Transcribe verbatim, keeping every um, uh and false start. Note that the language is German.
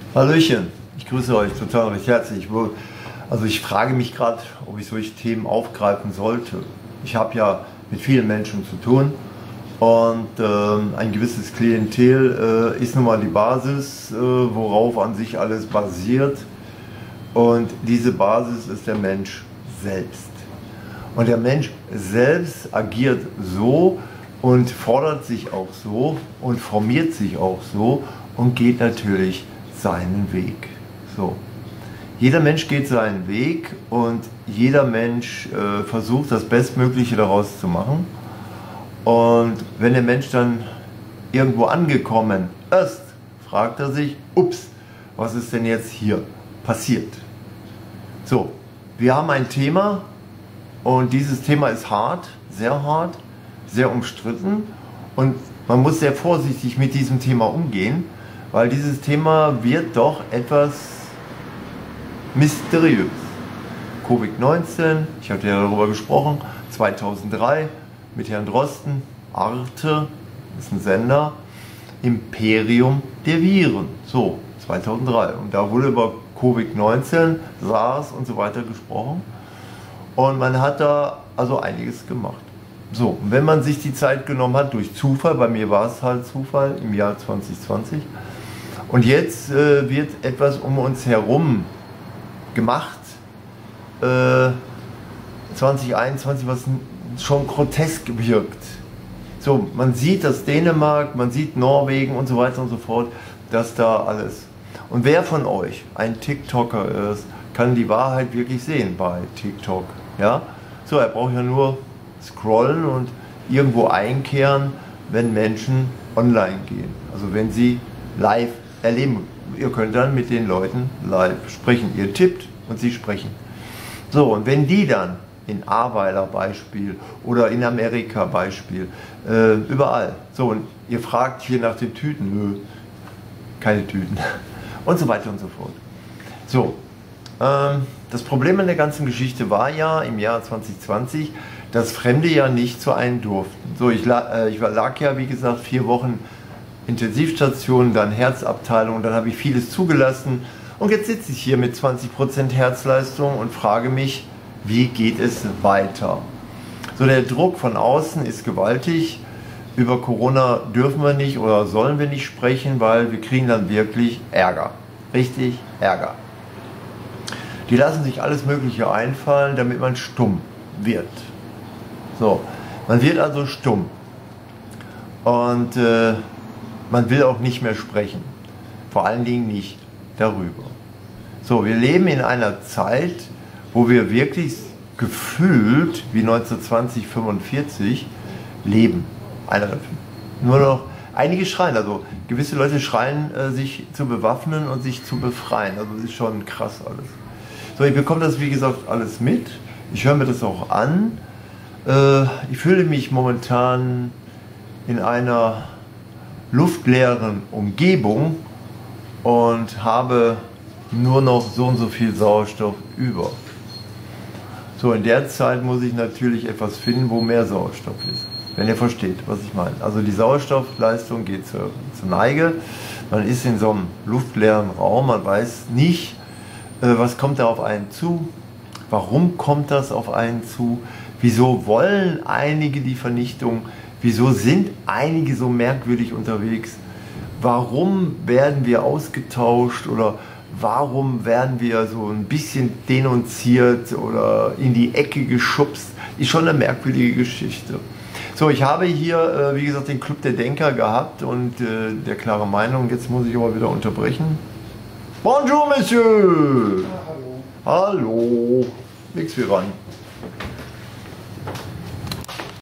Hallöchen, ich grüße euch total recht herzlich. Also ich frage mich gerade, ob ich solche Themen aufgreifen sollte. Ich habe ja mit vielen Menschen zu tun und äh, ein gewisses Klientel äh, ist nun mal die Basis, äh, worauf an sich alles basiert. Und diese Basis ist der Mensch selbst. Und der Mensch selbst agiert so und fordert sich auch so und formiert sich auch so und geht natürlich seinen Weg. So. Jeder Mensch geht seinen Weg und jeder Mensch äh, versucht, das Bestmögliche daraus zu machen. Und wenn der Mensch dann irgendwo angekommen ist, fragt er sich, ups, was ist denn jetzt hier passiert? So, wir haben ein Thema und dieses Thema ist hart, sehr hart, sehr umstritten und man muss sehr vorsichtig mit diesem Thema umgehen, weil dieses Thema wird doch etwas mysteriös. Covid neunzehn, ich hatte ja darüber gesprochen, zweitausenddrei mit Herrn Drosten, Arte, ist ein Sender, Imperium der Viren, so zweitausenddrei. Und da wurde über Covid neunzehn, SARS und so weiter gesprochen und man hat da also einiges gemacht. So, und wenn man sich die Zeit genommen hat, durch Zufall, bei mir war es halt Zufall im Jahr zwanzig zwanzig, und jetzt äh, wird etwas um uns herum gemacht, äh, zwanzig einundzwanzig, was schon grotesk wirkt. So, man sieht das Dänemark, man sieht Norwegen und so weiter und so fort, dass da alles. Und wer von euch ein TikToker ist, kann die Wahrheit wirklich sehen bei TikTok. Ja? So, er braucht ja nur scrollen und irgendwo einkehren, wenn Menschen online gehen. Also wenn sie live erleben. Ihr könnt dann mit den Leuten live sprechen. Ihr tippt und sie sprechen. So, und wenn die dann in Ahrweiler Beispiel oder in Amerika Beispiel, äh, überall. So, und ihr fragt hier nach den Tüten. Nö, keine Tüten. Und so weiter und so fort. So, ähm, das Problem an der ganzen Geschichte war ja im Jahr zwanzig zwanzig, dass Fremde ja nicht zu einem durften. So, ich, äh, ich lag ja, wie gesagt, vier Wochen Intensivstation, dann Herzabteilung, dann habe ich vieles zugelassen und jetzt sitze ich hier mit zwanzig Prozent Herzleistung und frage mich, wie geht es weiter? So, der Druck von außen ist gewaltig. Über Corona dürfen wir nicht oder sollen wir nicht sprechen, weil wir kriegen dann wirklich Ärger. Richtig Ärger. Die lassen sich alles Mögliche einfallen, damit man stumm wird. So, man wird also stumm und äh, man will auch nicht mehr sprechen, vor allen Dingen nicht darüber. So, wir leben in einer Zeit, wo wir wirklich gefühlt wie neunzehnhundertzwanzig, fünfundvierzig leben. Einer davon. Nur noch einige schreien, also gewisse Leute schreien, äh, sich zu bewaffnen und sich zu befreien. Also das ist schon krass alles. So, ich bekomme das wie gesagt alles mit. Ich höre mir das auch an. Äh, ich fühle mich momentan in einer luftleeren Umgebung und habe nur noch so und so viel Sauerstoff über. So, in der Zeit muss ich natürlich etwas finden, wo mehr Sauerstoff ist. Wenn ihr versteht, was ich meine. Also die Sauerstoffleistung geht zur, zur Neige. Man ist in so einem luftleeren Raum, man weiß nicht, äh, was kommt da auf einen zu, warum kommt das auf einen zu, wieso wollen einige die Vernichtung, wieso sind einige so merkwürdig unterwegs, warum werden wir ausgetauscht oder warum werden wir so ein bisschen denunziert oder in die Ecke geschubst, ist schon eine merkwürdige Geschichte. So, ich habe hier, äh, wie gesagt, den Club der Denker gehabt und äh, der klare Meinung. Jetzt muss ich aber wieder unterbrechen. Bonjour, Monsieur! Ja, hallo. Hallo! Nix wie ran.